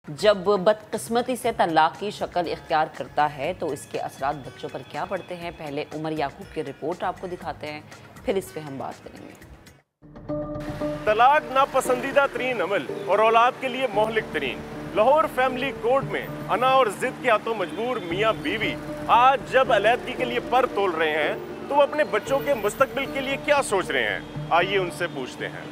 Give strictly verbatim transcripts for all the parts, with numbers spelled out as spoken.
جب بدقسمتی سے طلاق کی شکل اختیار کرتا ہے تو اس کے اثرات بچوں پر کیا پڑتے ہیں؟ پہلے عمر یعقوب کی رپورٹ آپ کو دکھاتے ہیں، پھر اس پہ ہم بات کریں گے۔ طلاق ناپسندیدہ ترین عمل اور اولاد کے لیے مہلک ترین۔ لاہور فیملی کورٹ میں انا اور ضد کے ہاتھوں مجبور میاں بیوی آج جب علیحدگی کے لیے پر تول رہے ہیں تو وہ اپنے بچوں کے مستقبل کے لیے کیا سوچ رہے ہیں؟ آئیے ان سے پوچھتے ہیں۔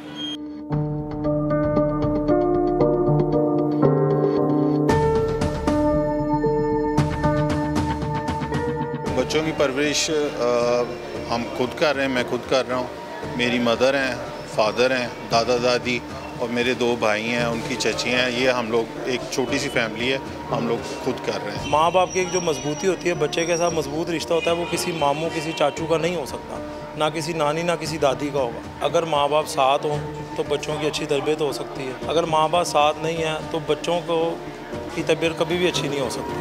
بچوں کی پرورش ہم خود کر رہے ہیں، میں خود کر رہا ہوں۔ میری مدر ہیں، فادر ہیں، دادا دادی اور میرے دو بھائی ہیں، ان کی چچی ہیں۔ یہ ہم لوگ ایک چھوٹی سی فیملی ہے، ہم لوگ خود کر رہے ہیں۔ ماں باپ کی ایک جو مضبوطی ہوتی ہے، بچے کے ساتھ مضبوط رشتہ ہوتا ہے، وہ کسی ماموں کسی چاچو کا نہیں ہو سکتا، نہ کسی نانی نہ کسی دادی کا ہوگا۔ اگر ماں باپ ساتھ ہوں تو بچوں کی اچھی تربیت ہو سکتی ہے، اگر ماں باپ ساتھ نہیں ہیں تو بچوں کو کی تربیت کبھی بھی اچھی نہیں ہو سکتی۔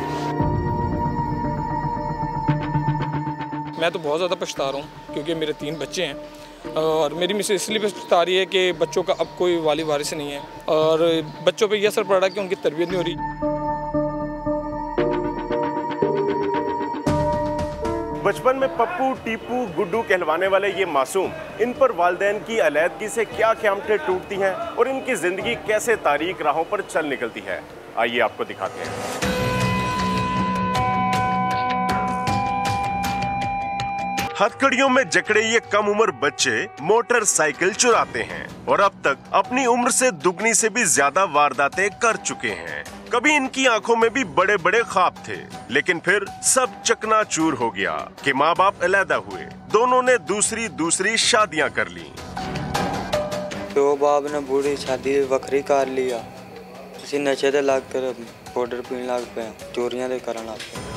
میں تو بہت زیادہ پچھتا رہا ہوں کیونکہ میرے تین بچے ہیں، اور میری مسز اس لیے پچھتا رہی ہے کہ بچوں کا اب کوئی والی وارث نہیں ہے، اور بچوں پہ یہ اثر پڑ رہا ہے کہ ان کی تربیت نہیں ہو رہی۔ بچپن میں پپو، ٹیپو، گڈو کہلوانے والے یہ معصوم، ان پر والدین کی علیحدگی سے کیا قیامتیں ٹوٹتی ہیں اور ان کی زندگی کیسے تاریک راہوں پر چل نکلتی ہے، آئیے آپ کو دکھاتے ہیں۔ ہتھکڑیوں میں جکڑے یہ کم عمر بچے موٹر سائیکل چراتے ہیں اور اب تک اپنی عمر سے دگنی سے بھی زیادہ وارداتیں کر چکے ہیں۔ کبھی ان کی آنکھوں میں بھی بڑے بڑے خواب تھے، لیکن پھر سب چکنا چور ہو گیا کہ ماں باپ علیحدہ ہوئے، دونوں نے دوسری دوسری شادیاں کر لیں۔ دو باپ نے بوڑھی شادی وکری کر لیا، کسی نشے تے لگ کر پاؤڈر پین لگ پے، چوریاں دے کرن لگ پے۔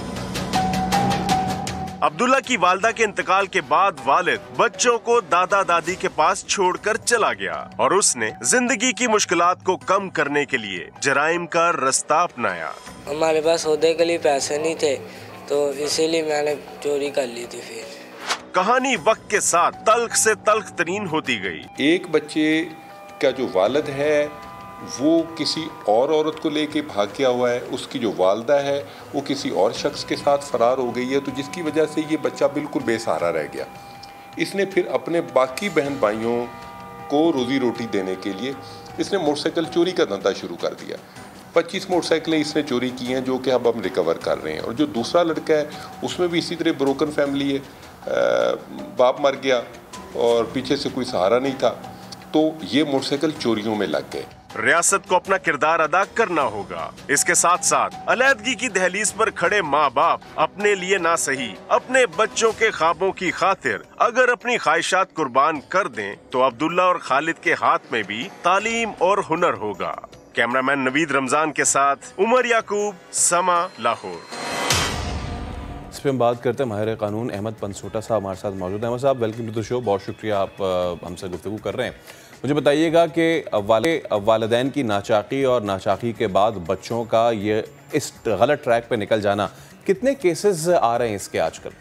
عبداللہ کی والدہ کے انتقال کے بعد والد بچوں کو دادا دادی کے پاس چھوڑ کر چلا گیا اور اس نے زندگی کی مشکلات کو کم کرنے کے لیے جرائم کا رستہ اپنایا۔ ہمارے پاس سودے کے لیے پیسے نہیں تھے تو اسی لیے میں نے چوری کر لی تھی۔ پھر کہانی وقت کے ساتھ تلخ سے تلخ ترین ہوتی گئی۔ ایک بچے کا جو والد ہے وہ کسی اور عورت کو لے کے بھاگ گیا ہوا ہے، اس کی جو والدہ ہے وہ کسی اور شخص کے ساتھ فرار ہو گئی ہے، تو جس کی وجہ سے یہ بچہ بالکل بے سہارا رہ گیا۔ اس نے پھر اپنے باقی بہن بھائیوں کو روزی روٹی دینے کے لیے اس نے موٹر سائیکل چوری کا دھندا شروع کر دیا۔ پچیس موٹر سائیکلیں اس نے چوری کی ہیں جو کہ اب ہم ریکور کر رہے ہیں۔ اور جو دوسرا لڑکا ہے اس میں بھی اسی طرح بروکن فیملی ہے، باپ مر گیا اور پیچھے سے کوئی سہارا نہیں تھا، تو یہ موٹر سائیکل چوریوں میں لگ گئے۔ ریاست کو اپنا کردار ادا کرنا ہوگا۔ اس کے ساتھ ساتھ علیحدگی کی دہلیز پر کھڑے ماں باپ اپنے لیے نہ صحیح اپنے بچوں کے خوابوں کی خاطر اگر اپنی خواہشات قربان کر دیں تو عبداللہ اور خالد کے ہاتھ میں بھی تعلیم اور ہنر ہوگا۔ کیمرامین نوید رمضان کے ساتھ عمر یعقوب، سما، لاہور۔ اس پہ ہم بات کرتے ہیں ماہر قانون احمد پنسوٹا صاحب ہمارے ساتھ موجود ہیں۔ احمد صاحب ویلکم ٹو دی شو، بہت شکریہ آپ ہم سے گفتگو کر رہے ہیں۔ مجھے بتائیے گا کہ والدین کی ناچاقی اور ناچاقی کے بعد بچوں کا یہ اس غلط ٹریک پہ نکل جانا، کتنے کیسز آ رہے ہیں اس کے آج کل؟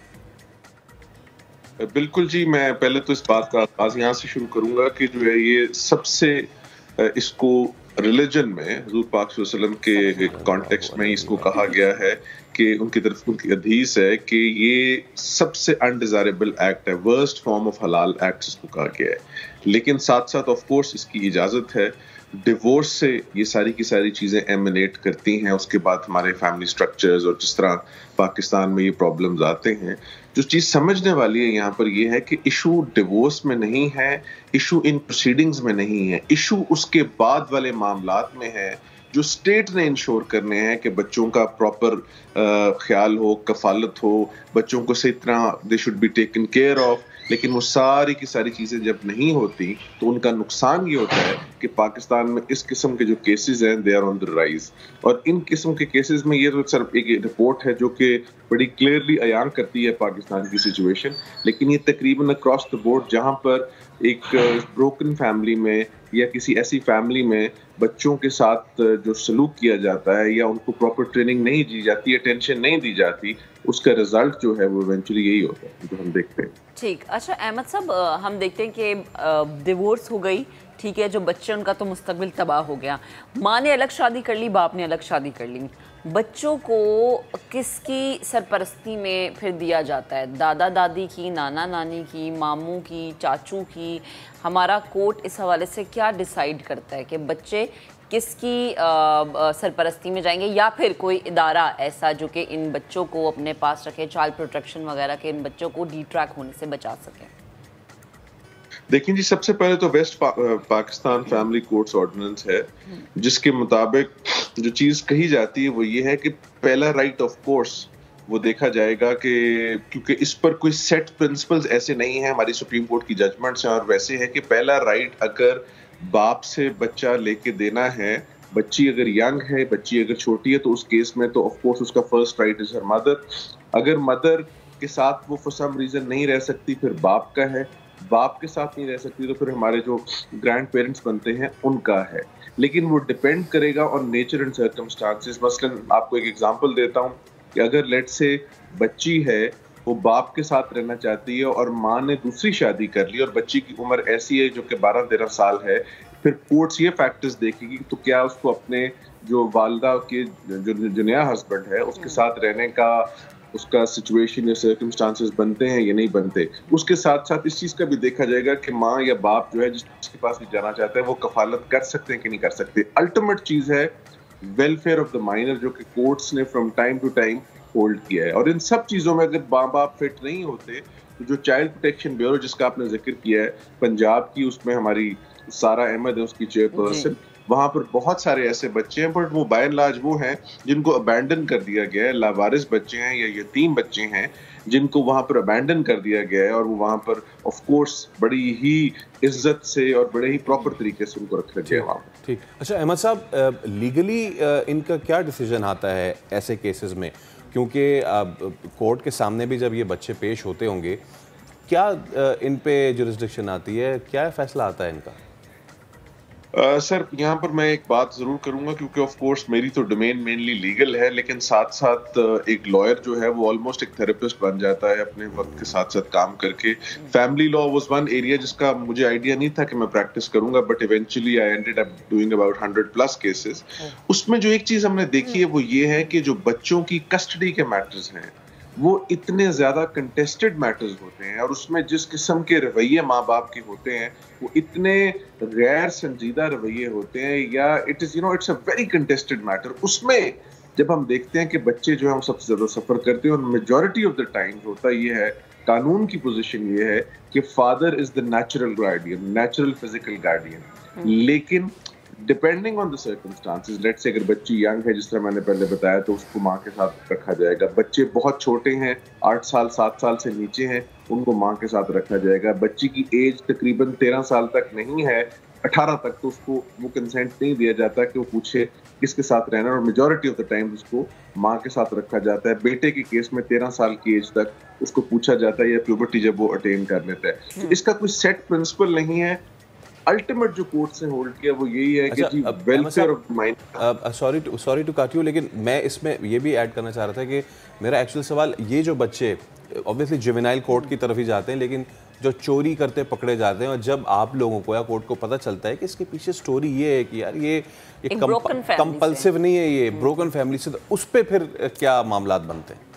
بالکل جی، میں پہلے تو اس بات کا آغاز یہاں سے شروع کروں گا کہ جو ہے یہ سب سے اس کو ریلیجن میں حضور پاک صلی اللہ علیہ وسلم کے کانٹیکسٹ میں اس کو کہا گیا ہے کہ ان کی طرف ان کی حدیث ہے کہ یہ سب سے انڈیزائریبل ایکٹ ہے، ورسٹ فارم آف حلال ایکٹ اس کو کہا گیا ہے۔ لیکن ساتھ ساتھ آف کورس اس کی اجازت ہے، ڈیورس سے یہ ساری کی ساری چیزیں ایمنیٹ کرتی ہیں۔ اس کے بعد ہمارے فیملی سٹرکچرز اور جس طرح پاکستان میں یہ پرابلمز آتے ہیں، جو چیز سمجھنے والی ہے یہاں پر یہ ہے کہ ایشو ڈیورس میں نہیں ہے، ایشو ان پروسیڈنگز میں نہیں ہے، ایشو اس کے بعد والے معاملات میں ہے جو سٹیٹ نے انشور کرنے ہیں کہ بچوں کا پراپر خیال ہو، کفالت ہو، بچوں کو صحیح طرح they should be taken care of. لیکن وہ ساری کی ساری چیزیں جب نہیں ہوتی تو ان کا نقصان یہ ہوتا ہے کہ پاکستان میں اس قسم کے جو کیسز ہیں they are on the rise. اور ان قسم کے کیسز میں یہ تو صرف ایک رپورٹ ہے جو کہ بڑی کلیئرلی عیان کرتی ہے پاکستان کی سچویشن، لیکن یہ تقریباً اکراس دی بورڈ جہاں پر ایک بروکن فیملی میں یا کسی ایسی فیملی میں بچوں کے ساتھ جو سلوک کیا جاتا ہے یا ان کو پراپر ٹریننگ نہیں دی جاتی، اٹینشن نہیں دی جاتی، اس کا رزلٹ جو ہے وہ ایونچولی یہی ہوتا ہے جو ہم دیکھتے ہیں۔ ٹھیک، اچھا احمد صاحب، ہم دیکھتے ہیں کہ ڈیورس ہو گئی ٹھیک ہے جو بچے ان کا تو مستقبل تباہ ہو گیا، ماں نے الگ شادی کر لی، باپ نے الگ شادی کر لی، بچوں کو کس کی سرپرستی میں پھر دیا جاتا ہے؟ دادا دادی کی، نانا نانی کی، ماموں کی، چاچو کی؟ ہمارا کورٹ اس حوالے سے کیا ڈیسائیڈ کرتا ہے کہ بچے کس کی سرپرستی میں جائیں گے، یا پھر کوئی ادارہ ایسا جو کہ ان بچوں کو اپنے پاس رکھے، چائلڈ پروٹیکشن وغیرہ کے، ان بچوں کو ڈی ٹریک ہونے سے بچا سکے؟ دیکھیں جی، سب سے پہلے تو West Pakistan family courts ordinance ہے، جس کے مطابق جو چیز کہی جاتی ہے وہ یہ ہے کہ پہلا رائٹ آف کورس وہ دیکھا جائے گا کہ کیونکہ اس پر کوئی سیٹ پرنسپلز ایسے نہیں ہیں، ہماری سپریم کورٹ کی ججمنٹس ہیں، اور ویسے ہے کہ پہلا رائٹ اگر باپ سے بچہ لے کے دینا ہے، بچی اگر ینگ ہے، بچی اگر چھوٹی ہے، تو اس کیس میں تو آف کورس اس کا first right is her mother. اگر مدر کے ساتھ وہ فار سم ریزن نہیں رہ سکتی پھر باپ کا ہے، باپ کے ساتھ نہیں رہ سکتی تو پھر ہمارے جو گرینڈ پیرنٹس بنتے ہیں ان کا ہے. لیکن وہ ڈیپینڈ کرے گا آن نیچر اینڈ سرکمسٹانسز. مثلاً آپ کو ایک ایگزامپل دیتا ہوں کہ اگر لیٹ سے بچی ہے وہ باپ کے ساتھ رہنا چاہتی ہے اور ماں نے دوسری شادی کر لی اور بچی کی عمر ایسی ہے جو کہ بارہ تیرہ سال ہے، پھر کورٹس یہ فیکٹرز دیکھے گی تو کیا اس کو اپنے جو والدہ کے جو نیا ہسبینڈ ہے اس کے ساتھ رہنے کا اس کا سچویشن یا سرکمسٹانسز بنتے ہیں یا نہیں بنتے. اس کے ساتھ ساتھ اس چیز کا بھی دیکھا جائے گا کہ ماں یا باپ جو ہے جس کے پاس بھی جانا چاہتا ہے وہ کفالت کر سکتے ہیں کہ نہیں کر سکتے. الٹیمیٹ چیز ہے ویلفیئر آف دا مائنر، جو کہ کورٹس نے from time to time hold کیا ہے. اور ان سب چیزوں میں اگر ماں باپ فٹ نہیں ہوتے تو جو چائلڈ پروٹیکشن بیورو جس کا آپ نے ذکر کیا ہے پنجاب کی، اس میں ہماری سارا احمد ہے اس کی چیئر پرسن، وہاں پر بہت سارے ایسے بچے ہیں بٹ وہ بائی اینڈ لارج وہ ہیں جن کو ابینڈن کر دیا گیا ہے، لاوارث بچے ہیں یا یتیم بچے ہیں جن کو وہاں پر ابینڈن کر دیا گیا ہے، اور وہ وہاں پر آف کورس بڑی ہی عزت سے اور بڑے ہی پراپر طریقے سے ان کو رکھا گیا وہاں پر. ٹھیک. اچھا احمد صاحب، لیگلی ان کا کیا ڈیسیجن آتا ہے ایسے کیسز میں؟ کیونکہ کورٹ کے سامنے بھی جب یہ بچے پیش ہوتے ہوں گے، کیا ان پہ جورسڈکشن آتی ہے، کیا فیصلہ آتا ہے ان کا؟ سر یہاں پر میں ایک بات ضرور کروں گا کیونکہ آف کورس میری تو ڈومین مینلی لیگل ہے، لیکن ساتھ ساتھ ایک لائر جو ہے وہ آلموسٹ ایک تھراپسٹ بن جاتا ہے اپنے وقت کے ساتھ ساتھ کام کر کے. Family law was one area جس کا مجھے آئیڈیا نہیں تھا کہ میں پریکٹس کروں گا، but eventually I ended up doing about hundred plus cases. اس میں جو ایک چیز ہم نے دیکھی ہے وہ یہ ہے کہ جو بچوں کی کسٹڈی کے میٹرز ہیں وہ اتنے زیادہ کنٹیسٹڈ میٹرز ہوتے ہیں، اور اس میں جس قسم کے رویے ماں باپ کے ہوتے ہیں وہ اتنے غیر سنجیدہ رویے ہوتے ہیں، یا it is you know it's a very contested matter. اس میں جب ہم دیکھتے ہیں کہ بچے جو ہیں وہ سب سے زیادہ سفر کرتے ہیں، اور میجورٹی آف دا ٹائم ہوتا یہ ہے، قانون کی پوزیشن یہ ہے کہ father is the natural guardian, natural physical guardian. لیکن depending on the circumstances, let say اگر بچی ینگ ہے جس طرح میں نے پہلے بتایا تو اس کو ماں کے ساتھ رکھا جائے گا. بچے بہت چھوٹے ہیں، آٹھ سال سات سال سے نیچے ہیں، ان کو ماں کے ساتھ رکھا جائے گا. بچی کی ایج تقریباً تیرہ سال تک نہیں ہے، اٹھارہ تک، تو اس کو وہ کنسینٹ نہیں دیا جاتا کہ وہ پوچھے کس کے ساتھ رہنا، اور میجورٹی آف دا ٹائم اس کو ماں کے ساتھ رکھا جاتا ہے. بیٹے کے کیس میں تیرہ سال کی ایج تک اس کو پوچھا جاتا ہے یا پیوبرٹی جب وہ اٹین کر لیتا ہے. اس کا کوئی سیٹ پرنسپل نہیں ہے. الٹیمیٹ جو کورٹ سے ہولڈ کیا وہ یہی ہے کہ جی welfare of mind. Sorry sorry to cut you, لیکن میں اس میں یہ بھی ایڈ کرنا چاہ رہا تھا کہ میرا ایکچوئل سوال یہ جو بچے اوبویسلی جوینائل کورٹ کی طرف ہی جاتے ہیں، لیکن جو چوری کرتے پکڑے جاتے ہیں، اور جب آپ لوگوں کو یا کورٹ کو پتہ چلتا ہے کہ اس کے پیچھے سٹوری یہ ہے کہ یار یہ کمپلسیو نہیں ہے، یہ بروکن فیملی سے، تو اس پہ پھر کیا معاملات بنتے ہیں؟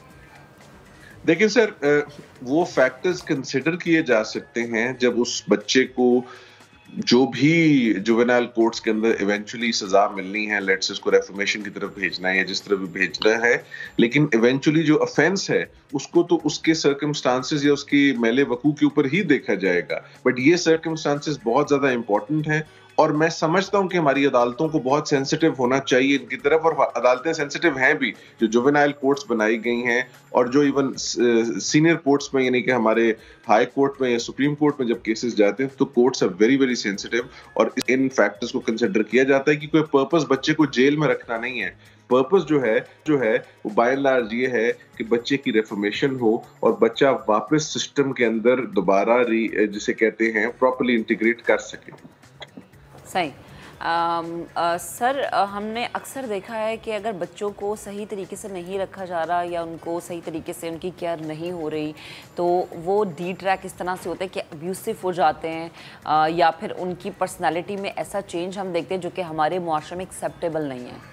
دیکھیں سر، وہ فیکٹرز کنسیڈر کیے جا سکتے ہیں جب اس بچے کو جو بھی جوینائل کورٹس کے اندر ایونچولی سزا ملنی ہے، لیٹس اس کو ریفارمیشن کی طرف بھیجنا ہے یا جس طرح بھی بھیجنا ہے، لیکن ایونچولی جو افینس ہے اس کو تو اس کے سرکمسٹانسز یا اس کی میلے وقوع کے اوپر ہی دیکھا جائے گا. بٹ یہ سرکمسٹانسز بہت زیادہ امپورٹنٹ ہیں، اور میں سمجھتا ہوں کہ ہماری عدالتوں کو بہت سینسٹیو ہونا چاہیے ان کی طرف، اور عدالتیں سینسٹیو ہیں بھی. جو جوینائل کورٹس بنائی گئی ہیں اور جو ایون سینئر کورٹس میں، یعنی کہ ہمارے ہائی کورٹ میں یا سپریم کورٹ میں جب کیسز جاتے ہیں تو courts are very very sensitive, اور ان فیکٹرز کو کنسیڈر کیا جاتا ہے کہ کوئی پرپز بچے کو جیل میں رکھنا نہیں ہے. پرپز جو ہے جو ہے وہ بائی اینڈ لارج یہ ہے کہ بچے کی ریفارمیشن ہو اور بچہ واپس سسٹم کے اندر دوبارہ جسے کہتے ہیں پراپرلی انٹیگریٹ کر سکے. صحیح. सर, हमने अक्सर देखा है कि अगर बच्चों को सही तरीके से नहीं रखा जा रहा या उनको सही तरीके से उनकी केयर नहीं हो रही तो वो डी ट्रैक इस तरह से होते हैं कि अब्यूसिव हो जाते हैं या फिर उनकी पर्सनालिटी में ऐसा चेंज हम देखते हैं जो कि हमारे मुआशरे में एक्सेप्टेबल नहीं है।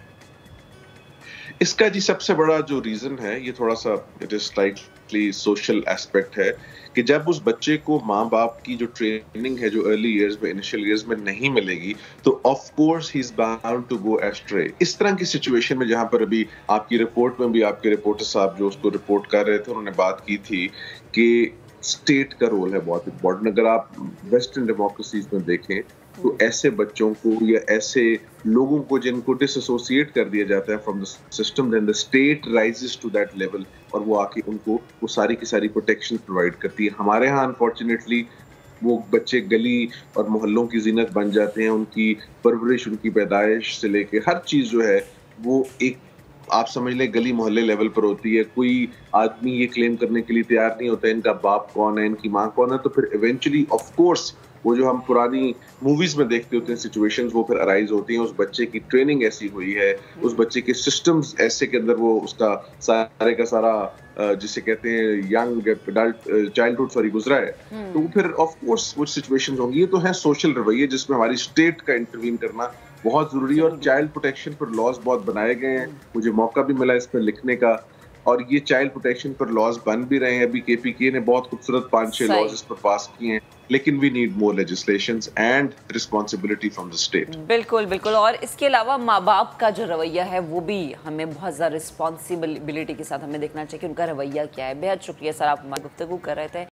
इसका जी सबसे बड़ा जो रीजन है ये थोड़ा सा it is slightly social aspect है कि जब उस बच्चे को माँ बाप की जो ट्रेनिंग है जो अर्ली इयर्स में इनिशियल इयर्स में नहीं मिलेगी तो of course he is bound to go astray. इस तरह की सिचुएशन में जहाँ पर अभी आपकी रिपोर्ट में भी आपके रिपोर्टर साहब जो उसको रिपोर्ट कर रहे थे उन्होंने बात की थी कि स्टेट का रोल है बहुत इम्पोर्टेंट। अगर आप वेस्टर्न डेमोक्रेसीज में देखें तो ऐसे बच्चों को या ऐसे लोगों को जिनको डिसएसोसिएट कर दिया जाता है from the system, then the state rises to that level और वो आके उनको वो सारी की सारी प्रोटेक्शन प्रोवाइड करती है। हमारे यहाँ अनफॉर्चुनेटली वो बच्चे गली और मोहल्लों की जीनत बन जाते हैं। उनकी परवरिश, उनकी पैदाइश से लेके हर चीज़ जो है वो एक आप समझ लें गली मोहल्ले लेवल पर होती है। कोई आदमी ये क्लेम करने के लिए तैयार नहीं होता इनका बाप कौन है, इनकी माँ कौन है, तो फिर इवेंचुअली ऑफ कोर्स वो जो हम पुरानी मूवीज में देखते होते हैं सिचुएशंस वो फिर अराइज होती हैं। उस बच्चे की ट्रेनिंग ऐसी हुई है, उस बच्चे के सिस्टम्स ऐसे के अंदर वो उसका सारे का सारा जिसे कहते हैं यंग एडल्ट चाइल्डहुड सॉरी गुजरा है, तो फिर ऑफ कोर्स वो सिचुएशंस होंगी। ये तो है सोशल रवैये जिसमें हमारी स्टेट का इंटरवीन करना बहुत जरूरी है और चाइल्ड प्रोटेक्शन पर लॉज बहुत बनाए गए हैं। मुझे मौका भी मिला इस पर लिखने का और ये चाइल्ड प्रोटेक्शन पर लॉज बन भी रहे हैं। अभी केपीके ने बहुत खूबसूरत पांच छह लॉज इस पर पास किए हैं, लेकिन we need more legislations and responsibility from the state. बिल्कुल बिल्कुल। और इसके अलावा माँ बाप का जो रवैया है वो भी हमें बहुत ज़्यादा रिस्पॉन्सिबिलिटी के साथ हमें देखना चाहिए कि उनका रवैया क्या है। बेहद शुक्रिया सर, आप हमारी गुफ्तगू कर रहे थे।